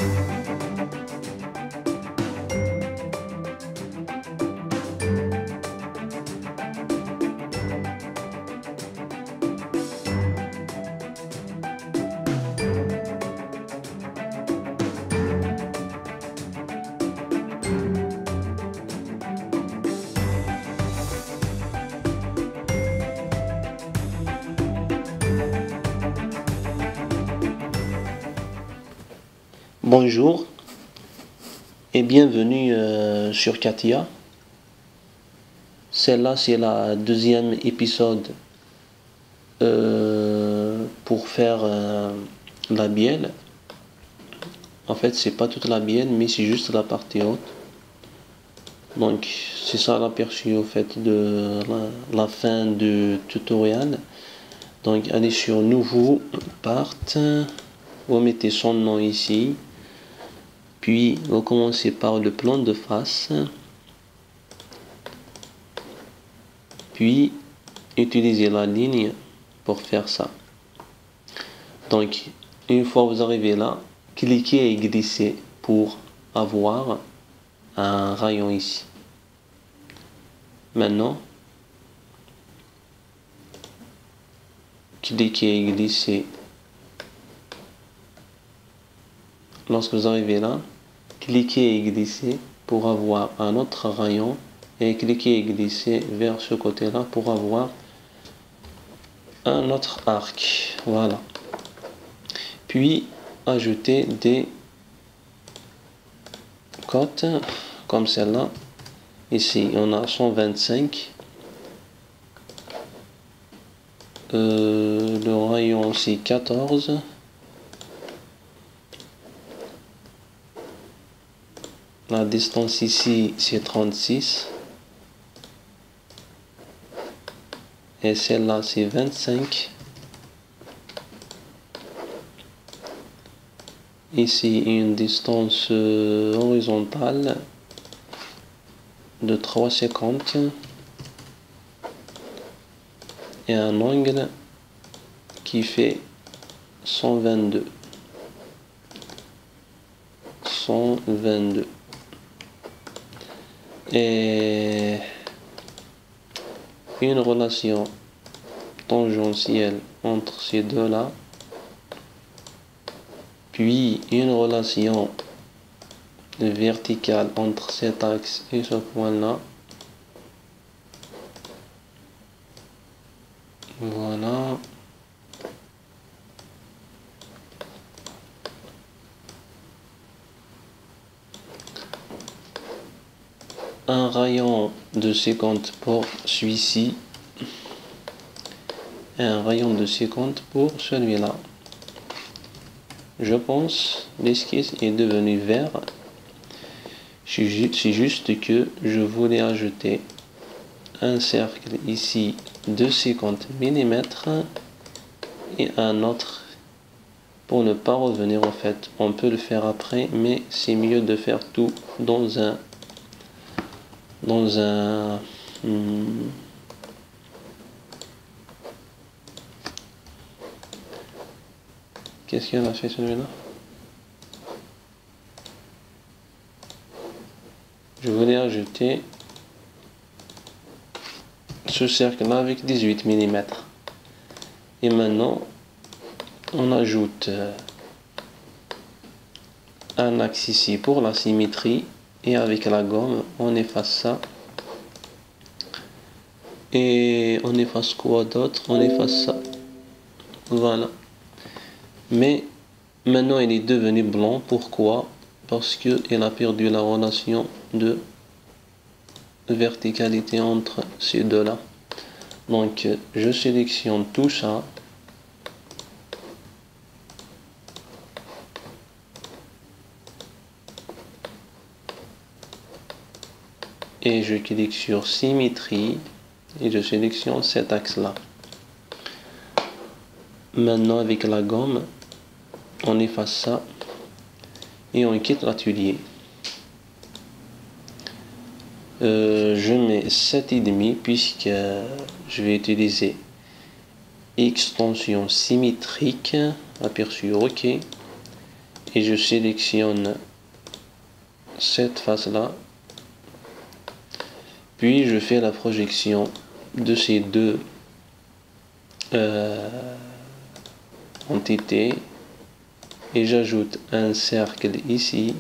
Bonjour et bienvenue sur Katia. Celle-là, c'est la deuxième épisode pour faire la bielle. En fait, c'est pas toute la bielle, mais c'est juste la partie haute. Donc, c'est ça l'aperçu au fait de la fin du tutoriel. Donc, allez sur Nouveau, Part, vous mettez son nom ici. Puis, vous commencez par le plan de face. Puis, utilisez la ligne pour faire ça. Donc, une fois que vous arrivez là, cliquez et glissez pour avoir un rayon ici. Maintenant, cliquez et glissez. Lorsque vous arrivez là, cliquez et glissez pour avoir un autre rayon et cliquez et glissez vers ce côté-là pour avoir un autre arc. Voilà. Puis, ajoutez des cotes comme celle-là. Ici, on a 125. Le rayon, c'est 14. La distance ici, c'est 36. Et celle-là, c'est 25. Ici, une distance horizontale de 3,50. Et un angle qui fait 122. 122. Et une relation tangentielle entre ces deux-là, puis une relation verticale entre cet axe et ce point-là. Voilà. Un rayon de 50 pour celui-ci et un rayon de 50 pour celui-là. Je pense l'esquisse est devenue vert. C'est juste que je voulais ajouter un cercle ici de 50 mm et un autre pour ne pas revenir. En fait, on peut le faire après, mais c'est mieux de faire tout dans un qu'est-ce qu'il a fait celui-là? Je voulais ajouter ce cercle-là avec 18 mm. Et maintenant, on ajoute un axe ici pour la symétrie. Et avec la gomme, on efface ça. Et on efface quoi d'autre? On efface ça. Voilà. Mais maintenant, il est devenu blanc. Pourquoi? Parce qu'il a perdu la relation de verticalité entre ces deux-là. Donc, je sélectionne tout ça. Et je clique sur symétrie et je sélectionne cet axe-là. Maintenant, avec la gomme, on efface ça et on quitte l'atelier. Je mets 7,5 puisque je vais utiliser extension symétrique, aperçu OK. et je sélectionne cette face là, puis je fais la projection de ces deux entités et j'ajoute un cercle ici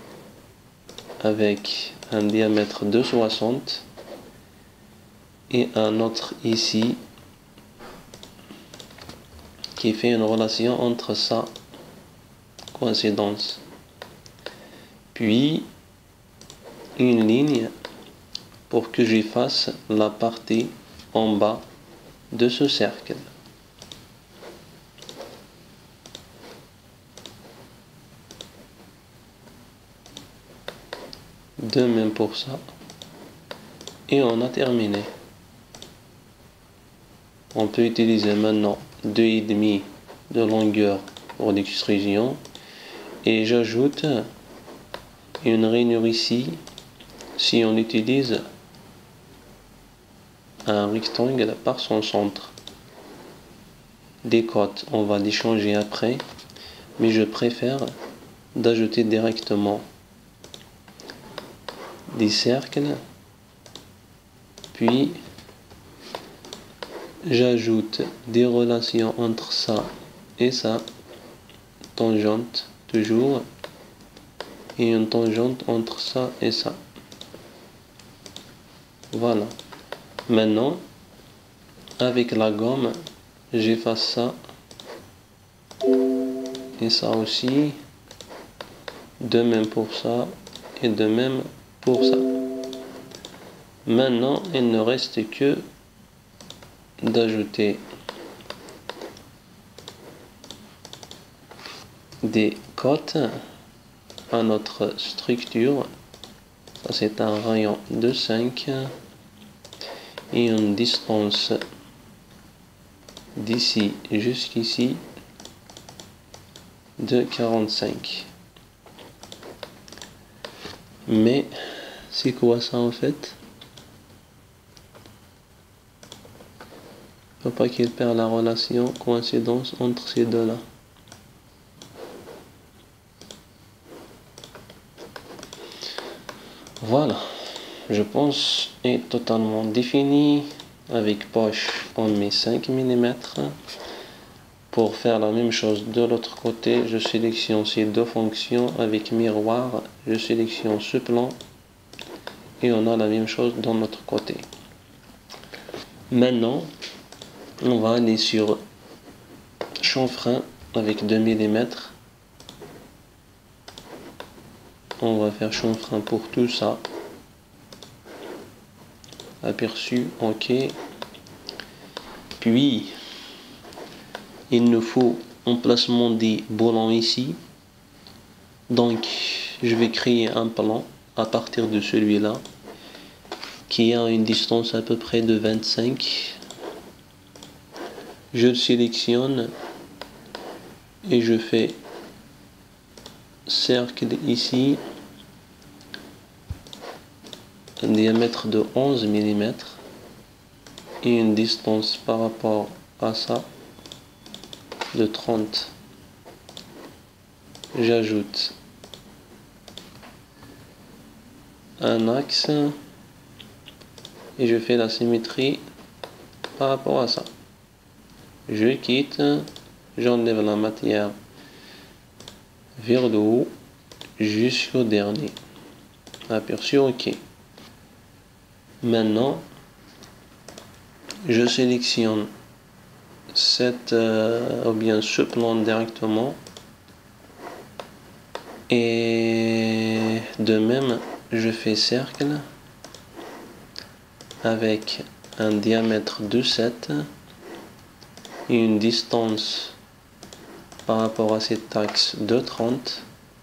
avec un diamètre de 60 et un autre ici qui fait une relation entre ça, coïncidence, puis une ligne pour que j'efface la partie en bas de ce cercle. De même pour ça. Et on a terminé. On peut utiliser maintenant 2,5 de longueur pour l'extrusion. Et j'ajoute une rainure ici si on utilise un rectangle par son centre. Les côtes, on va les changer après, mais je préfère d'ajouter directement des cercles, puis j'ajoute des relations entre ça et ça, tangente toujours, et une tangente entre ça et ça. Voilà. Maintenant, avec la gomme, j'efface ça et ça aussi, de même pour ça et de même pour ça. Maintenant, il ne reste que d'ajouter des côtes à notre structure. Ça, c'est un rayon de 5 et une distance d'ici jusqu'ici de 45. Mais c'est quoi ça en fait? Faut pas qu'il perde la relation, coïncidence entre ces deux-là. Voilà, je pense est totalement défini. Avec poche, on met 5 mm. Pour faire la même chose de l'autre côté, je sélectionne ces deux fonctions avec miroir, je sélectionne ce plan et on a la même chose de notre côté. Maintenant, on va aller sur chanfrein avec 2 mm. On va faire chanfrein pour tout ça. Aperçu, ok. Puis, il nous faut emplacement des boulons ici. Donc, je vais créer un plan à partir de celui-là qui a une distance à peu près de 25. Je le sélectionne et je fais cercle ici, un diamètre de 11 mm et une distance par rapport à ça de 30. J'ajoute un axe et je fais la symétrie par rapport à ça. Je quitte, j'enlève la matière vers le haut jusqu'au dernier. Aperçu, ok. Maintenant, je sélectionne ou bien ce plan directement et de même je fais cercle avec un diamètre de 7 et une distance par rapport à cet axe de 30.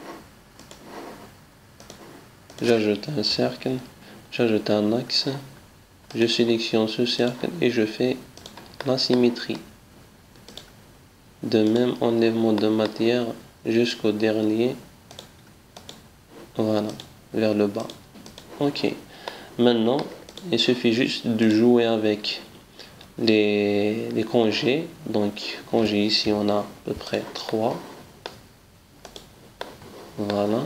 J'ajoute un cercle, j'ajoute un axe, je sélectionne ce cercle et je fais la symétrie. De même, enlèvement de matière jusqu'au dernier. Voilà, vers le bas. Ok. Maintenant, il suffit juste de jouer avec les congés. Donc, congés ici, on a à peu près 3. Voilà.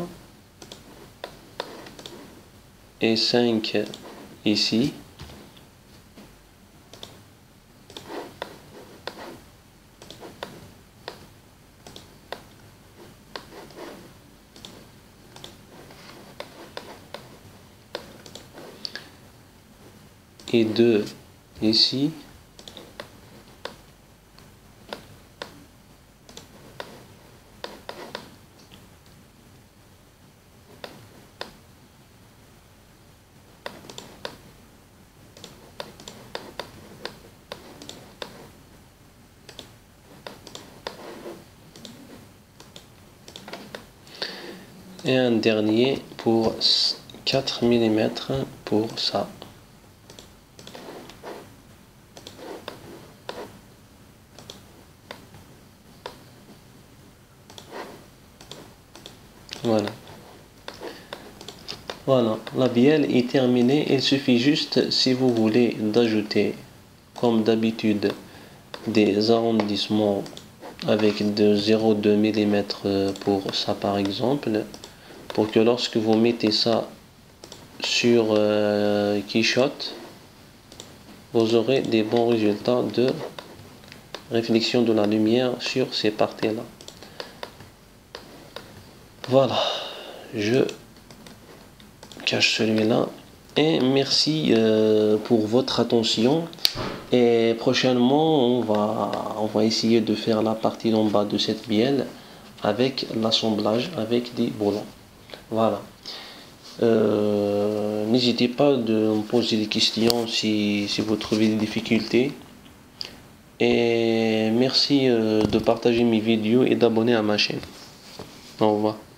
Et 5 ici. Et 2 ici. Et un dernier pour 4 mm pour ça. Voilà. Voilà, la bielle est terminée. Il suffit juste, si vous voulez, d'ajouter, comme d'habitude, des arrondissements avec de 0,2 mm pour ça par exemple, pour que lorsque vous mettez ça sur Keyshot, vous aurez des bons résultats de réflexion de la lumière sur ces parties-là. Voilà, je cache celui-là et merci pour votre attention. Et prochainement, on va essayer de faire la partie d'en bas de cette bielle avec l'assemblage avec des boulons. Voilà. N'hésitez pas de me poser des questions si vous trouvez des difficultés. Et merci de partager mes vidéos et d'abonner à ma chaîne. Au revoir.